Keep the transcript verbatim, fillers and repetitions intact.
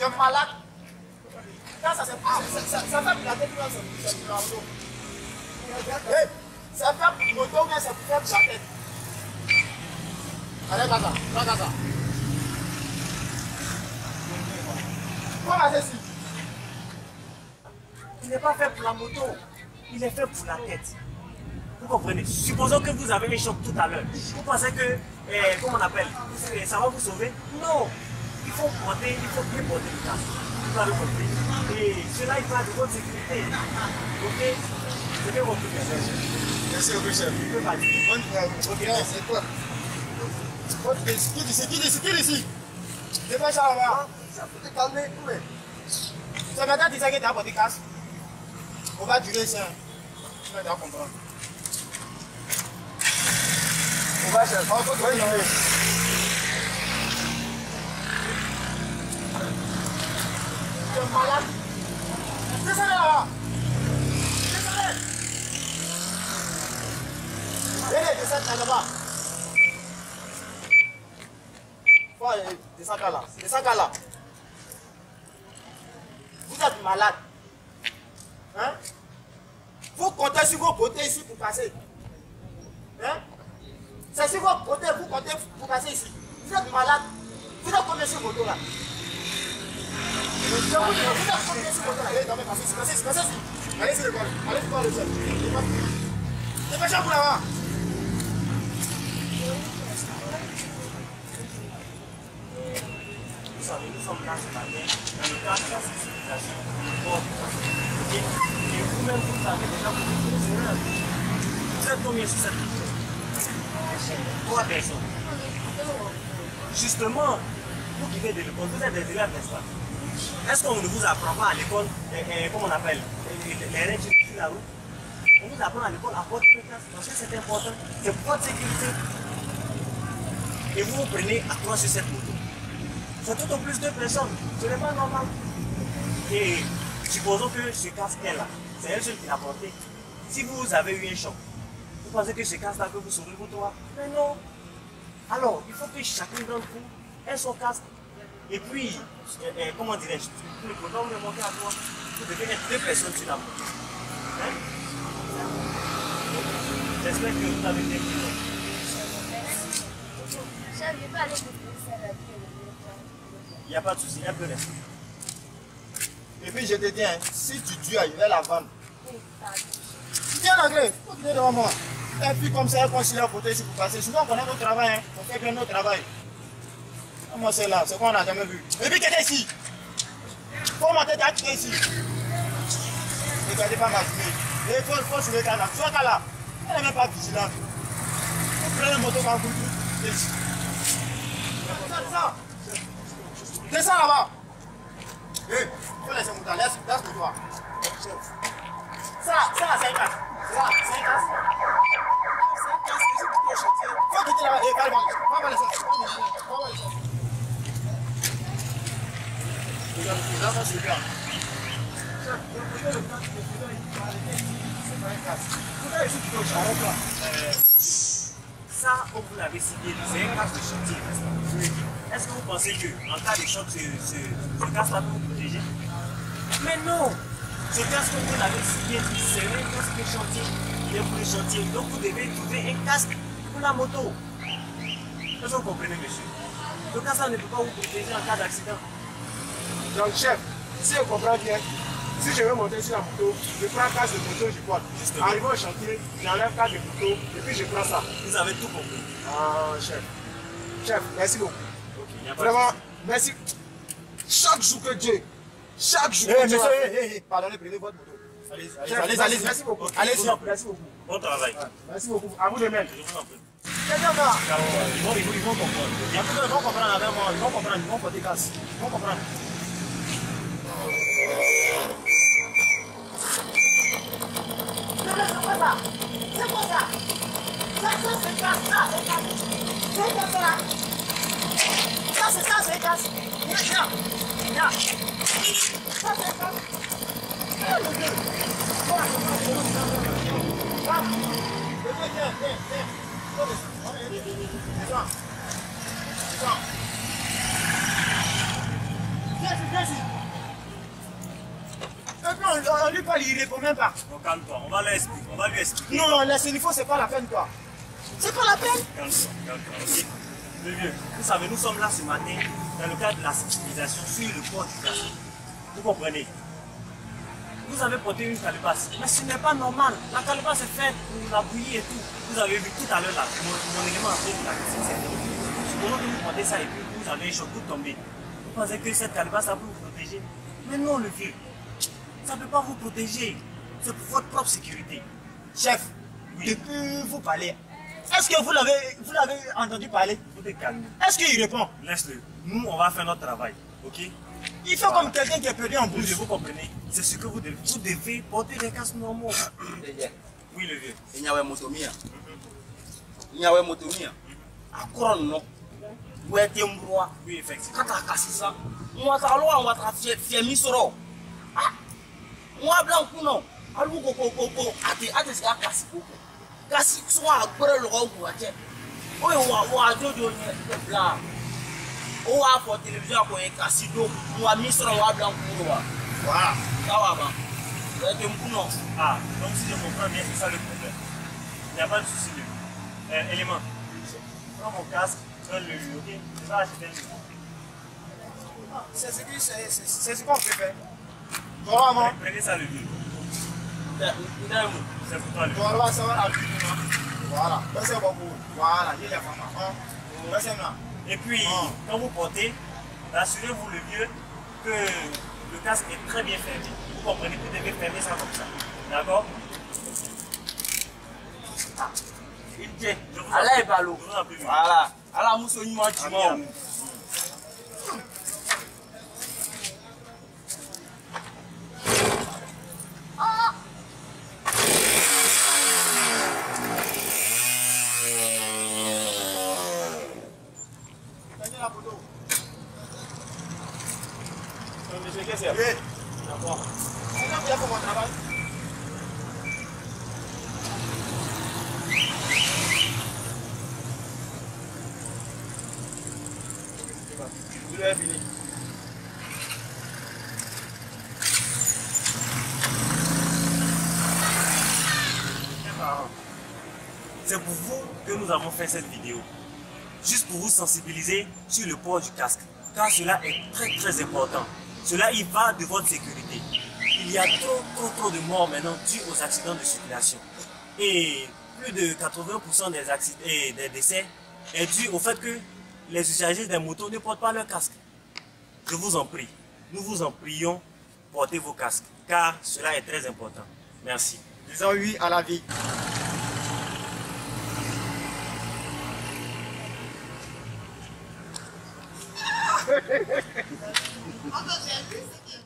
es malade. Quand ça s'est passé, ça fait blaguer tout le monde, c'est pour la moto. Ça fait moto, mais c'est pour faire blaguer. Allez, Gaza, va Gaza. Comment c'est-ci? Il n'est pas fait pour la moto, il est fait pour la tête. Vous comprenez? Supposons que vous avez un choc tout à l'heure. Vous pensez que, eh, comment on appelle, ça va vous sauver? Non. Il faut porter, il faut bien porter le casque. Vous avez compris? Et cela, il va de votre sécurité. Ok? C'est bien compris. Merci beaucoup, chef. Tu peux pas dire. Bonne fois. Ok, c'est quoi? Qui d'ici? Qui d'ici? Qui d'ici? Dépêche ça là-bas. Ça faut te calmer. C'est maintenant que tu sais que tu as porté le casque. On va durer ça. Tu vas déjà comprendre. On va chercher. On va chercher. Tu es malade. Descendez là-bas. Descendez. Allez, descendez là-bas. Faut aller, descends là. Descends là. Vous êtes malade. Hein? Vous comptez sur vos beautés ici pour passer. Hein? C'est sur vos beautés, vous comptez pour passer ici. Vous êtes malade. Vous êtes combien sur moto là? Vous êtes combien sur moto là? Allez, passez ici, passez ici, passez ici. Allez, c'est le bol. Allez, c'est le bol, le chef. Dépêchez-vous là-bas. Vous savez, nous sommes là ce matin, dans le cadre de la sensibilisation. Et vous-même, vous savez déjà que vous êtes erreur. Vous êtes combien sur cette moto? Trois personnes. Justement, vous qui faites de l'école, vous êtes des élèves, n'est-ce pas? Est-ce qu'on ne vous apprend pas à l'école, eh, eh, comment on appelle, les, les règles sur la route? On vous apprend à l'école à porter le casque, parce que c'est important, c'est pour votre sécurité. Et vous vous prenez à trois sur cette moto. C'est tout au plus deux personnes, ce n'est pas normal. Et supposons que ce casque est là, c'est elle seule qui l'a porté. Si vous avez eu un choc, vous pensez que ce casque-là peut vous sauver votre toit? Mais non. Alors, il faut que chacun d'entre vous ait son casque. Et puis, euh, euh, comment dirais-je, pour le programme de monter à toi, vous devez être deux personnes sur la moto. Hein? J'espère que vous avez bien pris. Il n'y a pas de souci, un peu reste. Et puis je te dis, hein, si tu tues, je vais la vendre. Viens l'anglais, faut venir devant moi. Et puis comme ça, elle continue à côté ici pour passer. Souvent on connaît notre travail, hein. On fait bien notre travail. Comment c'est là, c'est quoi on n'a jamais vu. Et puis qui est ici? Faut monter ta tête ici. Regardez pas ma fille. Et il faut, faut sur le canal. Tu vois qu'à là, elle n'est même pas vigilante. Vous prenez le moto quand vous ici. Descends. Descends là-bas. Hé, faut laisser mon temps, laisse, laisse le doigt. Ça, ça, c'est un casque. Ça, c'est un casque. C'est un casque, c'est pour ton chantier. Faut quitter là-bas. Hé, calme-toi. Va pas laisser. Va pas laisser. Regarde, regarde, c'est bien. Chef, le casque, le président, il va arrêter. C'est pas un casque. Pourquoi il faut que tu t'arrêtes là? Ça, comme vous l'avez cité, c'est un casque de chantier. Est-ce que vous pensez qu'en cas de choc, ce, ce, ce casque-là peut vous protéger? Mais non! Ce casque, comme vous l'avez cité, c'est un casque de chantier. Il est pour le chantier. Donc vous devez trouver un casque pour la moto. Est-ce que vous comprenez, monsieur? Le casque-là ne peut pas vous protéger en cas d'accident. Donc, chef, si je comprends bien, si je veux monter sur la moto, je prends un casque de moto, je porte. Arrivé au chantier, j'enlève le casque de moto et puis je prends ça. Vous avez tout compris. Ah, chef. Chef, merci beaucoup. Okay, vraiment, merci. Chaque jour que Dieu, chaque jour hey, que Dieu. Monsieur, hey, hey, pardonnez, prenez votre moto. Allez, allez, allez, allez, merci beaucoup. Okay, Allez-y, merci beaucoup. Bon travail. Ouais, merci beaucoup. À vous de même. Je vous en prie. C'est bien ça. Ils vont, ils vont, ils vont comprendre. Ils vont comprendre avec moi. Ils vont comprendre. Ils vont porter casse. Ils vont comprendre. C'est quoi ça? C'est quoi ça? Ça, ça, c'est casse. Ça, c'est casse. C'est comme ça. Ça, c'est ça, c'est casse. Viens, viens. Viens. Ça, c'est casse. Ah, le Dieu. Voilà, c'est ça. Viens, viens, viens, viens. Descends. Descends. Viens ici, viens ici. on lui parle, il répond même pas. Donc calme-toi, on va lui expliquer. On va lui expliquer. Non, laisse il faut, c'est pas la peine, toi. C'est pas la peine. Calme-toi, calme-toi, ok. Le vieux, vous savez, nous sommes là ce matin dans le cadre de la sensibilisation sur le port du casque. Vous comprenez? Vous avez porté une calebasse, mais ce n'est pas normal. La calebasse est faite pour la bouillie et tout. Vous avez vu tout à l'heure là, mon, mon élément a fait de la cuisine. Comment vous portez ça et puis vous avez un choc, vous tombez. Vous pensez que cette calebasse là peut vous protéger? Mais non, le vieux. Ça ne peut pas vous protéger. C'est pour votre propre sécurité. Chef, Oui. depuis vous parlez, est-ce que vous l'avez vous l'avez entendu parler? Vous te calmez. Est-ce qu'il répond? Laisse-le. Nous, on va faire notre travail. Ok? Il fait comme quelqu'un qui est perdu en Le vieux, bouche. vous comprenez? C'est ce que vous devez. Vous devez porter des casques normaux. Oui, le vieux. Il y a un motomia. Il y a un motomia. Akron non. Où est un broie? Oui, effectivement. Kata kasisa. Moi ta loi on va tra fie fie misoro. Ah. Moi blanc kuno. Alu ko ko ko ko. Ate ate ska kasi ko. Kasi so agbere lo ko wa je. O wa wa jojo ni blanc. O wa pour télévision ko e kasi do. Moi misoro wa blanc kuno wa. Voilà. Ça va ba. Et un kuno. Ah, donc si je comprends bien, c'est ça le problème. Il n'y a pas de souci. Euh, élément. Prends mon casque, donne-le lui, ok? Je vais acheter le C'est ce que- c'est- c'est- c'est ce qu'on peut faire. Vraiment. Prenez ça le vieux. C'est pour toi le vieux. Voilà, ça va la vie. Voilà. Merci beaucoup. Voilà, il y a vraiment. Merci là. Et puis, Ah. quand vous portez, rassurez-vous le vieux que le casque est très bien fermé. Vous comprenez que vous devez fermer ça comme ça. D'accord? Il tient. Je vous en Allah prie. est ballot. Je vous en prie. Voilà. Allah muso ni ma Ami, jimo. ami. Prenez la photo. Monsieur, qu'est-ce que Oui. c'est? D'accord. C'est là que j'ai fait mon travail. Vous l'avez fini. C'est pour vous que nous avons fait cette vidéo. Juste pour vous sensibiliser sur le port du casque. Car cela est très très important. Cela y va de votre sécurité. Il y a trop trop trop de morts maintenant dus aux accidents de circulation. Et plus de quatre-vingts pour cent des, accidents, et des décès est dû au fait que les usagers des motos ne portent pas leur casque. Je vous en prie, nous vous en prions, portez vos casques. Car cela est très important. Merci. Disons oui à la vie. Ah bah j'ai vu, c'est que